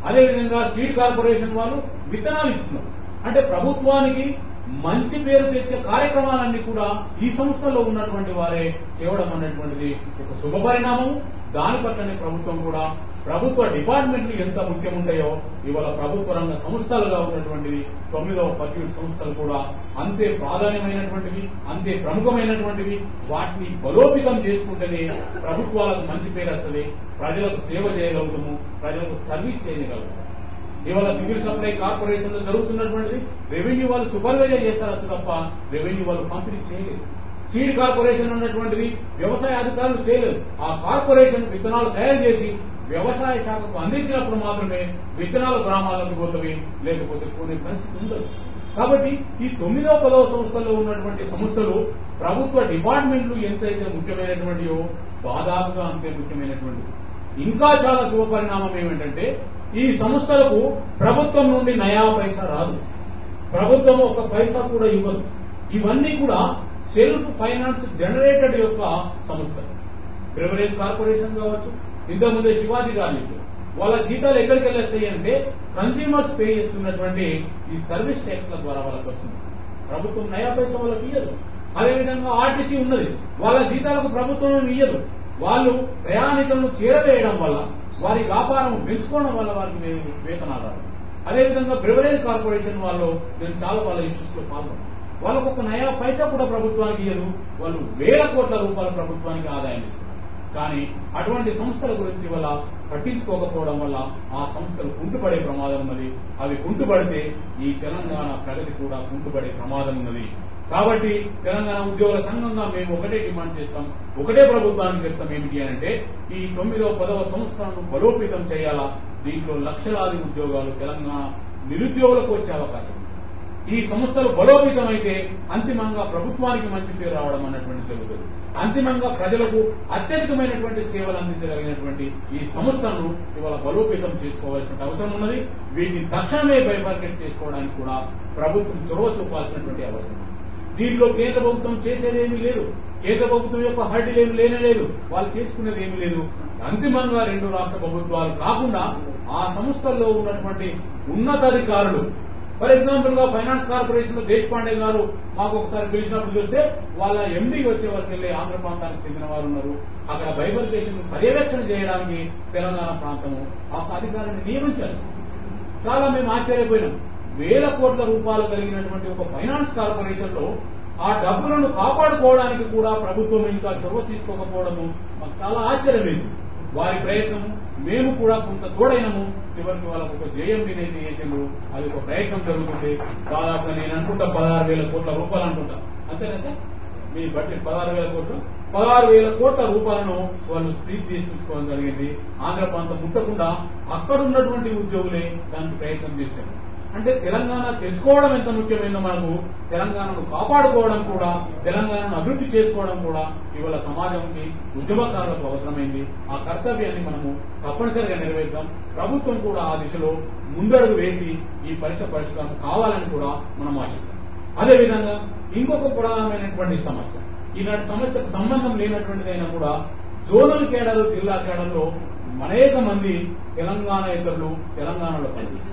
అదేవిధంగా సీడ్ కార్పొరేషన్ వాళ్ళు విత్తనాలు ఇస్తున్నారు. అంటే ప్రభుత్వానికి మంచి పేరు తెచ్చే కార్యక్రమాలన్నీ కూడా ఈ సంస్థలో ఉన్నటువంటి వారే చేయడం అన్నటువంటిది ఒక శుభ పరిణామం. దాని పట్లనే ప్రభుత్వం కూడా ప్రభుత్వ డిపార్ట్మెంట్లు ఎంత ముఖ్యముంటాయో ఇవాళ ప్రభుత్వ రంగ సంస్థలుగా ఉన్నటువంటివి 9వ పర్యావరణ సంస్థలు కూడా అంతే ప్రాధాన్యమైనటువంటివి, అంతే ప్రముఖమైనటువంటివి. వాటిని బలోపేతం చేసుకుంటేనే ప్రభుత్వాలకు మంచి పేరు వస్తుంది, ప్రజలకు సేవ చేయగలుగుతాము, ప్రజలకు సర్వీస్ చేయగలుగుతాము. ఇవాళ సివిల్ సప్లై కార్పొరేషన్ లో జరుగుతున్నటువంటిది రెవెన్యూ వాళ్ళు సూపర్వైజర్ చేస్తారు తప్ప రెవెన్యూ వాళ్ళు పంపిణీ చేయలేదు. సీడ్ కార్పొరేషన్ ఉన్నటువంటిది వ్యవసాయ అధికారులు చేయలేదు. ఆ కార్పొరేషన్ విత్తనాలు తయారు చేసి వ్యవసాయ శాఖకు అందించినప్పుడు మాత్రమే విత్తనాలు గ్రామాలకు పోతవి, లేకపోతే కొనే పరిస్థితి ఉండదు. కాబట్టి ఈ 9వ 10వ సంస్థల్లో ఉన్నటువంటి సంస్థలు ప్రభుత్వ డిపార్ట్మెంట్లు ఎంతైతే ముఖ్యమైనటువంటివో దాదాపుగా అంతే ముఖ్యమైనటువంటివి. ఇంకా చాలా శుభ పరిణామం ఏమిటంటే ఈ సంస్థలకు ప్రభుత్వం నుండి నయా పైసా రాదు, ప్రభుత్వం ఒక పైసా కూడా ఇవ్వదు. ఇవన్నీ కూడా సెల్ఫ్ ఫైనాన్స్ జనరేటెడ్ యొక్క సంస్థలు. బ్రెవరేజ్ కార్పొరేషన్ కావచ్చు, ఇంతకుముందే శివాజీ గారు వాళ్ళ జీతాలు ఎక్కడికి వెళ్ళేస్తాయి అంటే కన్స్యూమర్స్ పే చేస్తున్నటువంటి ఈ సర్వీస్ ట్యాక్స్ల ద్వారా వాళ్ళకి వస్తుంది. ప్రభుత్వం నయా పైసా వాళ్ళకి ఇయ్యదు. అదేవిధంగా ఆర్టీసీ ఉన్నది, వాళ్ళ జీతాలకు ప్రభుత్వం ఇయ్యదు. వాళ్ళు ప్రయాణికులను చేరవేయడం వల్ల, వారి వ్యాపారం పెంచుకోవడం వల్ల వారికి వేతనాలు రాదు. అదేవిధంగా బ్రెవరేజ్ కార్పొరేషన్ వాళ్ళు నేను చాలా వాళ్ళ ఇష్యూస్ లో పాల్గొన్నాను. వాళ్ళకు ఒక నయా పైసా కూడా ప్రభుత్వానికి ఇయ్యదు. వాళ్ళు వేల కోట్ల రూపాయల ప్రభుత్వానికి ఆదాయం ఇస్తారు. కానీ అటువంటి సంస్థల గురించి వల్ల పట్టించుకోకపోవడం వల్ల ఆ సంస్థలు కుంటుపడే ప్రమాదం ఉన్నది. అవి కుంటుపడితే ఈ తెలంగాణ ప్రగతి కూడా కుంటుపడే ప్రమాదం ఉన్నది. కాబట్టి తెలంగాణ ఉద్యోగుల సంఘంగా మేము ఒకటే డిమాండ్ చేస్తాం, ఒకటే ప్రభుత్వానికి చెప్తాం. ఏమిటి అంటే ఈ 9వ 10వ సంస్థలను బలోపేతం చేయాలా. దీంట్లో లక్షలాది ఉద్యోగాలు తెలంగాణ నిరుద్యోగులకు వచ్చే అవకాశం ఉంది. ఈ సంస్థలు బలోపేతం అయితే అంతిమంగా ప్రభుత్వానికి మంచి పేరు రావడం అన్నటువంటి జరుగుతుంది. అంతిమంగా ప్రజలకు అత్యధికమైనటువంటి సేవలు అందించగలిగినటువంటి ఈ సంస్థలను ఇవాళ బలోపేతం చేసుకోవాల్సిన అవసరం ఉన్నది. వీటిని తక్షణమే బైఫర్కేట్ చేసుకోవడానికి కూడా ప్రభుత్వం చొరవ చూపాల్సినటువంటి అవసరం ఉంది. దీంట్లో కేంద్ర ప్రభుత్వం చేసేదేమీ లేదు, కేంద్ర ప్రభుత్వం యొక్క హర్డీలు ఏమి లేనేలేదు, వాళ్ళు చేసుకునేది ఏమీ లేదు. అంతిమంగా 2 రాష్ట్ర ప్రభుత్వాలు కాకుండా ఆ సంస్థల్లో ఉన్నటువంటి ఉన్నతాధికారులు, ఫర్ ఎగ్జాంపుల్ గా ఫైనాన్స్ కార్పొరేషన్ లో దేశపాండే గారు మాకు ఒకసారి పిలిచినప్పుడు చూస్తే వాళ్ళ ఎండీ వచ్చే వరకు వెళ్ళి ఆంధ్ర ప్రాంతానికి చెందిన వారు ఉన్నారు. అక్కడ బైఫర్కేషన్ పర్యవేక్షణ చేయడానికి తెలంగాణ ప్రాంతము ఆ అధికారాన్ని నియమించారు. చాలా మేము ఆశ్చర్యపోయినాం. వేల కోట్ల రూపాయలు కలిగినటువంటి ఒక ఫైనాన్స్ కార్పొరేషన్ లో ఆ డబ్బులను కాపాడుకోవడానికి కూడా ప్రభుత్వం ఇంకా చొరవ తీసుకోకపోవడము మాకు చాలా ఆశ్చర్యం వేసింది. వారి ప్రయత్నం మేము కూడా కొంత తోడైనము. చివరికి వాళ్ళకు ఒక జేఎండీని అయితే చేసిండ్రు. అది ఒక ప్రయత్నం జరుగుతుంది. దాదాపుగా నేను అనుకుంటా 16,000 కోట్ల రూపాయలు అనుకుంటా, అంతేనా సార్? మీ బడ్జెట్ 16,000 కోట్లు, 16,000 కోట్ల రూపాయలను వాళ్ళు స్ప్లీట్ చేసుకోవడం జరిగింది. ఆంధ్ర ప్రాంతం ముట్టకుండా అక్కడున్నటువంటి ఉద్యోగులే దానికి ప్రయత్నం చేశారు. అంటే తెలంగాణ తెచ్చుకోవడం ఎంత ముఖ్యమైనదో మనకు తెలంగాణను కాపాడుకోవడం కూడా, తెలంగాణను అభివృద్ధి చేసుకోవడం కూడా ఇవాళ సమాజంకి ఉద్యమకారులకు అవసరమైంది. ఆ కర్తవ్యాన్ని మనము తప్పనిసరిగా నెరవేర్చాం. ప్రభుత్వం కూడా ఆ దిశలో ముందడుగు వేసి ఈ పరిష్కారం కావాలని కూడా మనం ఆశిస్తాం. అదేవిధంగా ఇంకొక ప్రధానమైనటువంటి సమస్య, ఈనాటి సమస్యకు సంబంధం లేనటువంటిదైనా కూడా జోనల్ కేడర్, జిల్లా కేడర్లో అనేక మంది తెలంగాణ ఇతరులు తెలంగాణలో పనిచేస్తారు.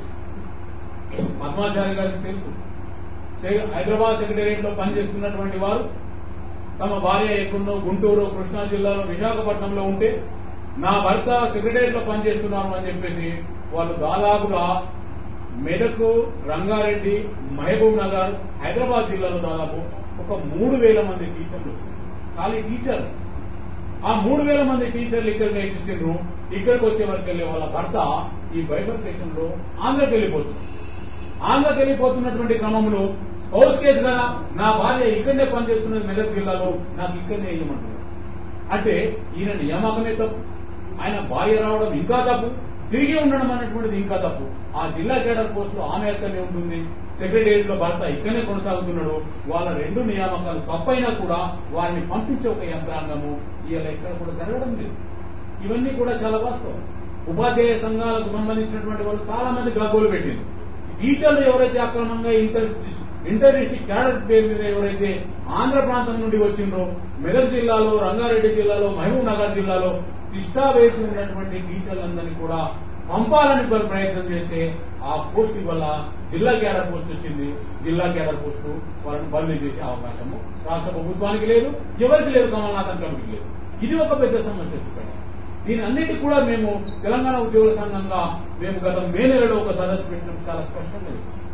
పద్మాచారి గారికి తెలుసు, హైదరాబాద్ సెక్రటేరియట్ లో పనిచేస్తున్నటువంటి వారు తమ భార్య ఎక్కడో గుంటూరు, కృష్ణా జిల్లాలో, విశాఖపట్నంలో ఉంటే నా భర్త సెక్రటేరియట్ లో పనిచేస్తున్నాను అని చెప్పేసి వాళ్ళు దాదాపుగా మెదక్, రంగారెడ్డి, మహబూబ్ నగర్, హైదరాబాద్ జిల్లాలో దాదాపు ఒక 3,000 మంది టీచర్లు, ఖాళీ టీచర్లు. ఆ 3,000 మంది టీచర్లు ఇక్కడికి ఇచ్చిండ్రు. ఇక్కడికి వచ్చే వరకు వెళ్ళే వాళ్ళ భర్త ఈ బైఫర్కేషన్ లో ఆంధ్రకి వెళ్ళిపోతున్నారు. ఆంధ్రకి వెళ్ళిపోతున్నటువంటి క్రమంలో హౌస్ కేసు కదా, నా భార్య ఇక్కడనే పనిచేస్తున్నది మెదక్ జిల్లాలో, నాకు ఇక్కడనే ఇవ్వమంటున్నారు. అంటే ఈయన నియామకమే తప్పు, ఆయన భార్య రావడం ఇంకా తప్పు, తిరిగి ఉండడం అనేటువంటిది ఇంకా తప్పు. ఆ జిల్లా కేడర్ పోస్టులో ఆమె ఎక్కడనే ఉంటుంది, సెక్రటేరియట్ లో భర్త ఇక్కడనే కొనసాగుతున్నాడు. వాళ్ళ 2 నియామకాలు తప్పైనా కూడా వారిని పంపించే ఒక యంత్రాంగము ఇవాళ ఎక్కడ కూడా జరగడం లేదు. ఇవన్నీ కూడా చాలా వాస్తవం. ఉపాధ్యాయ సంఘాలకు సంబంధించినటువంటి వాళ్ళు చాలా మంది గగ్గోలు పెట్టింది. టీచర్లు ఎవరైతే అక్రమంగా ఇంటర్ డిస్ట్రిక్ట్ క్యాడర్ పేరు మీద ఎవరైతే ఆంధ్ర ప్రాంతం నుండి వచ్చిండ్రో, మెదక్ జిల్లాలో, రంగారెడ్డి జిల్లాలో, మహబూబ్ నగర్ జిల్లాలో తిష్టా వేసి ఉన్నటువంటి టీచర్లందరినీ కూడా పంపాలని ప్రయత్నం చేస్తే ఆ పోస్ట్ వల్ల జిల్లా క్యాడర్ పోస్ట్ వచ్చింది. జిల్లా క్యాడర్ పోస్టు వాళ్ళని బదిలీ చేసే అవకాశము రాష్ట్ర ప్రభుత్వానికి లేదు, ఎవరికి లేదు, కమల్నాథన్ కమిటీకి లేదు. ఇది ఒక పెద్ద సమస్య. దీని అన్నిటికీ కూడా మేము తెలంగాణ ఉద్యోగుల సంఘంగా మేము గత మే నెలలో ఒక సదస్సు పెట్టినప్పుడు చాలా స్పష్టంగా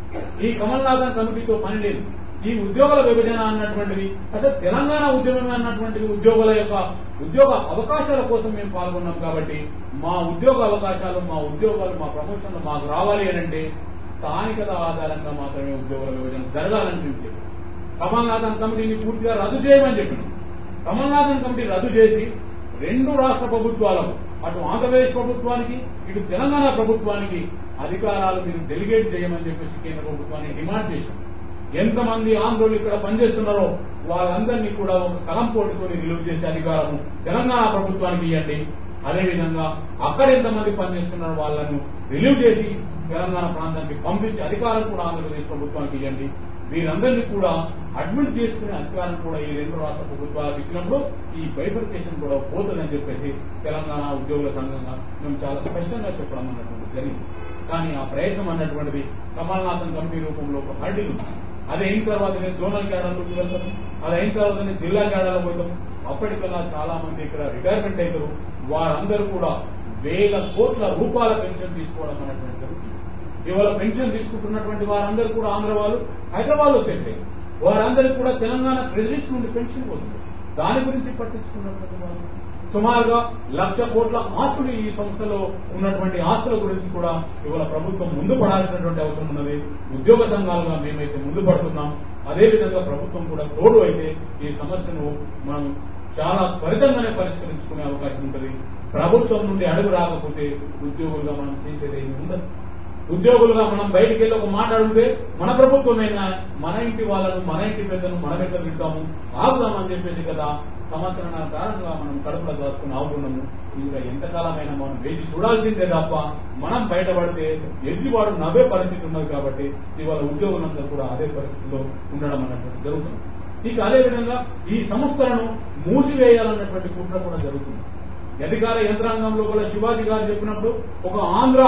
ఈ కమల్నాథన్ కమిటీతో పని లేదు. ఈ ఉద్యోగుల విభజన అన్నటువంటిది అసలు తెలంగాణ ఉద్యమం అన్నటువంటిది ఉద్యోగుల యొక్క ఉద్యోగ అవకాశాల కోసం మేము పాల్గొన్నాం. కాబట్టి మా ఉద్యోగ అవకాశాలు, మా ఉద్యోగాలు, మా ప్రమోషన్లు మాకు రావాలి అంటే స్థానికత ఆధారంగా మాత్రమే ఉద్యోగుల విభజన జరగాలని మేము చెప్పాం. కమల్నాథన్ కమిటీని పూర్తిగా రద్దు చేయమని చెప్పినాం. కమల్నాథన్ కమిటీ రద్దు చేసి రెండు రాష్ట్ర ప్రభుత్వాలకు, అటు ఆంధ్రప్రదేశ్ ప్రభుత్వానికి, ఇటు తెలంగాణ ప్రభుత్వానికి అధికారాలు మీరు డెలిగేట్ చేయమని చెప్పేసి కేంద్ర ప్రభుత్వాన్ని డిమాండ్ చేశాం. ఎంతమంది ఆంధ్రులు ఇక్కడ పనిచేస్తున్నారో వాళ్ళందరినీ కూడా ఒక కలంపోటుతో రిలీవ్ చేసే అధికారము తెలంగాణ ప్రభుత్వానికి ఇవ్వండి. అదేవిధంగా అక్కడ ఎంతమంది పనిచేస్తున్నారో వాళ్ళను రిలీవ్ చేసి తెలంగాణ ప్రాంతానికి పంపించే అధికారం కూడా ఆంధ్రప్రదేశ్ ప్రభుత్వానికి ఇవ్వండి. వీరందరినీ కూడా అడ్మిట్ చేసుకునే అధికారం కూడా ఈ రెండు రాష్ట్ర ప్రభుత్వాలకు ఇచ్చినప్పుడు ఈ బైఫర్కేషన్ కూడా పోతుందని చెప్పేసి తెలంగాణ ఉద్యోగుల సంఘంగా మేము చాలా స్పష్టంగా చెప్పడం అన్నటువంటి జరిగింది. కానీ ఆ ప్రయత్నం అన్నటువంటిది కమల్నాథన్ కమిటీ రూపంలో ఒక హర్డిల్ ఉంది. అది అయిన తర్వాతనే జోనల్ క్యాడర్లోకి వెళ్తాం, అది అయిన తర్వాతనే జిల్లా క్యాడర్లకు పోతాం. అప్పటికల్లా చాలా మంది ఇక్కడ రిటైర్మెంట్ అవుతారు. వారందరూ కూడా వేల కోట్ల రూపాయల పెన్షన్ తీసుకోవడం అనేటువంటి జరుగుతుంది. ఇవాళ పెన్షన్ తీసుకుంటున్నటువంటి వారందరూ కూడా ఆంధ్ర వాళ్ళు, హైదరాబాద్ లో సెట్ అయ్యారు. వారందరికీ కూడా తెలంగాణ ట్రెజరీస్ నుండి పెన్షన్ పోతుంది. దాని గురించి పట్టించుకున్నటువంటి వాళ్ళు సుమారుగా 1,00,000 కోట్ల ఆస్తులు ఈ సంస్థలో ఉన్నటువంటి ఆస్తుల గురించి కూడా ఇవాళ ప్రభుత్వం ముందు పడాల్సినటువంటి అవసరం ఉన్నది. ఉద్యోగ సంఘాలుగా మేమైతే ముందు పడుతున్నాం. అదేవిధంగా ప్రభుత్వం కూడా తోడు అయితే ఈ సమస్యను మనం చాలా త్వరితంగానే పరిష్కరించుకునే అవకాశం ఉంటుంది. ప్రభుత్వం నుండి అడుగు రాకపోతే ఉద్యోగులుగా మనం చేసేది ఏమి ఉండదు. ఉద్యోగులుగా మనం బయటికి వెళ్ళి ఒక మాట అడిగితే మన ప్రభుత్వమైనా మన ఇంటి వాళ్ళను, మన ఇంటి పెద్దను మన దగ్గర వింటాము, ఆగుదామని చెప్పేసి కదా సంవత్సరాల కారణంగా మనం కడుపులో దాచుకుని ఆగుతున్నాము. ఇంకా ఎంతకాలమైనా మనం వేచి చూడాల్సిందే తప్ప మనం బయటపడితే ఎదుటివాడు నవ్వే పరిస్థితి ఉన్నది. కాబట్టి ఇవాళ ఉద్యోగులందరూ కూడా అదే పరిస్థితిలో ఉండడం అన్నటువంటి జరుగుతుంది. ఇక అదేవిధంగా ఈ సంస్థలను మూసివేయాలన్నటువంటి కుట్ర కూడా జరుగుతుంది. అధికార యంత్రాంగంలో కూడా శివాజీ గారు చెప్పినప్పుడు ఒక ఆంధ్ర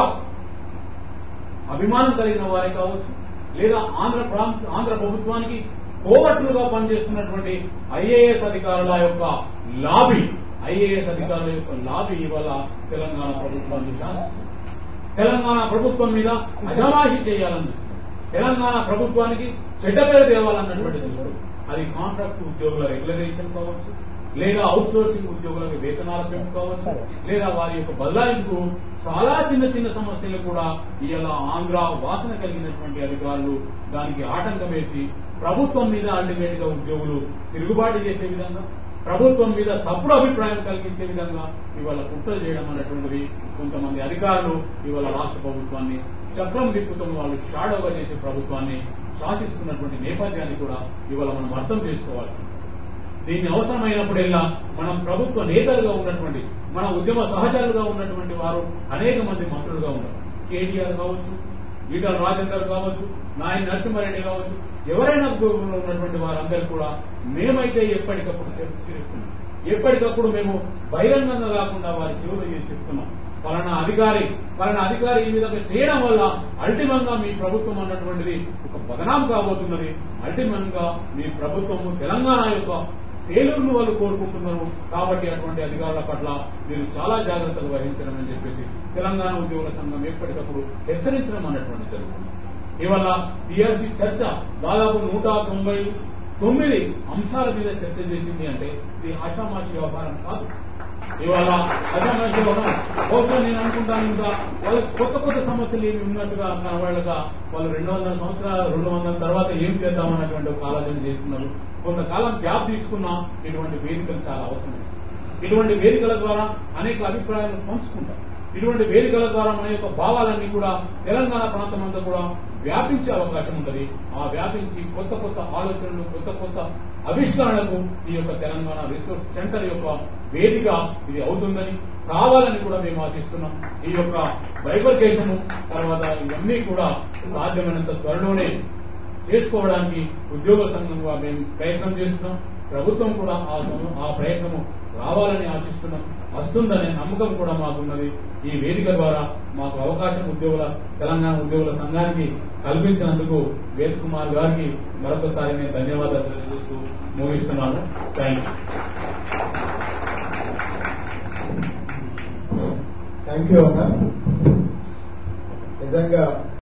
అభిమానం కలిగిన వారే కావచ్చు, లేదా ఆంధ్ర ప్రభుత్వానికి కోవట్లుగా పనిచేస్తున్నటువంటి ఐఏఎస్ అధికారుల యొక్క లాబీ ఇవాళ తెలంగాణ ప్రభుత్వాన్ని శాసిస్తుంది. తెలంగాణ ప్రభుత్వం మీద అజమాయిషీ చేయాలని, తెలంగాణ ప్రభుత్వానికి చెడ్డ పేరు తేవాలన్నటువంటి దృష్టి. అది కాంట్రాక్ట్ ఉద్యోగుల రెగ్యులరైజేషన్ కావచ్చు, లేదా అవుట్ సోర్సింగ్ ఉద్యోగులకు వేతనాల పెంపు కావచ్చు, లేదా వారి యొక్క బదలాయింపు చాలా చిన్న చిన్న సమస్యలు కూడా ఇవాళ ఆంధ్ర వాసన కలిగినటువంటి అధికారులు దానికి ఆటంకం వేసి ప్రభుత్వం మీద అల్టిమేట్ గా ఉద్యోగులు తిరుగుబాటు చేసే విధంగా, ప్రభుత్వం మీద తప్పుడు అభిప్రాయం కలిగించే విధంగా ఇవాళ కుట్రలు చేయడం అన్నటువంటిది కొంతమంది అధికారులు ఇవాళ రాష్ట్ర ప్రభుత్వాన్ని చక్రం తిప్పుతున్న వాళ్ళు షాడోగా చేసే ప్రభుత్వాన్ని శాసిస్తున్నటువంటి నేపథ్యాన్ని కూడా ఇవాళ మనం అర్థం చేసుకోవాలి. దీన్ని అవసరమైనప్పుడల్లా మనం ప్రభుత్వ నేతలుగా ఉన్నటువంటి, మన ఉద్యమ సహచరులుగా ఉన్నటువంటి వారు అనేక మంది మంత్రులుగా ఉన్నారు. కేటీఆర్ కావచ్చు, ఈటల రాజేందర్ కావచ్చు, నాయన నరసింహారెడ్డి కావచ్చు, ఎవరైనా ఉద్యోగంలో ఉన్నటువంటి వారందరూ కూడా మేమైతే ఎప్పటికప్పుడు చర్చిస్తున్నాం. ఎప్పటికప్పుడు మేము బహిరంగంగా కాకుండా వారి చెవులు చెప్తున్నాం. పలానా అధికారి ఈ విధంగా చేయడం వల్ల అల్టిమంగా మీ ప్రభుత్వం అన్నటువంటిది ఒక బదనాం కాబోతున్నది. అల్టిమంగా మీ ప్రభుత్వము తెలంగాణ యొక్క ఫెయిల్యూర్ను వాళ్ళు కోరుకుంటున్నారు. కాబట్టి అటువంటి అధికారుల పట్ల మీరు చాలా జాగ్రత్తలు వహించడం అని చెప్పేసి తెలంగాణ ఉద్యోగుల సంఘం ఎప్పటికప్పుడు హెచ్చరించడం అన్నటువంటి జరుగుతుంది. ఇవాళ టీఆర్సీ చర్చ దాదాపు 199 అంశాల మీద చర్చ చేసింది అంటే ఇది ఆషామాషి వ్యవహారం కాదు. ఇవాళ ఆషామాషి వ్యవహారం బహుశా నేను అనుకుంటాను ఇంకా వాళ్ళకి కొత్త సమస్యలు ఏమి ఉన్నట్టుగా కనబడగా వాళ్ళు 200 సంవత్సరాలు 200 తర్వాత ఏం చేద్దామన్నటువంటి ఒక ఆలోచన చేస్తున్నారు. కొంతకాలం గ్యాప్ తీసుకున్నా ఇటువంటి వేదికలు చాలా అవసరం. ఇటువంటి వేదికల ద్వారా అనేక అభిప్రాయాలను పంచుకుంటాం. ఇటువంటి వేదికల ద్వారా మన యొక్క భావాలన్నీ కూడా తెలంగాణ ప్రాంతం అంతా కూడా వ్యాపించే అవకాశం ఉంటుంది. ఆ వ్యాపించి కొత్త ఆలోచనలు, కొత్త ఆవిష్కరణలకు ఈ యొక్క తెలంగాణ రీసోర్స్ సెంటర్ యొక్క వేదిక ఇది అవుతుందని కావాలని కూడా మేము ఆశిస్తున్నాం. ఈ యొక్క బైఫర్కేషన్ తర్వాత ఇవన్నీ కూడా సాధ్యమైనంత త్వరలోనే చేసుకోవడానికి ఉద్యోగ సంఘంగా మేము ప్రయత్నం చేస్తున్నాం. ప్రభుత్వం కూడా ఆ ప్రయత్నము రావాలని ఆశిస్తున్నాం. వస్తుందనే నమ్మకం కూడా మాకున్నది. ఈ వేదిక ద్వారా మాకు అవకాశం తెలంగాణ ఉద్యోగుల సంఘానికి కల్పించినందుకు వేద్ కుమార్ గారికి మరొకసారి నేను ధన్యవాదాలు తెలియజేస్తూ ముగిస్తున్నాను. థ్యాంక్ యూ అన్న. నిజంగా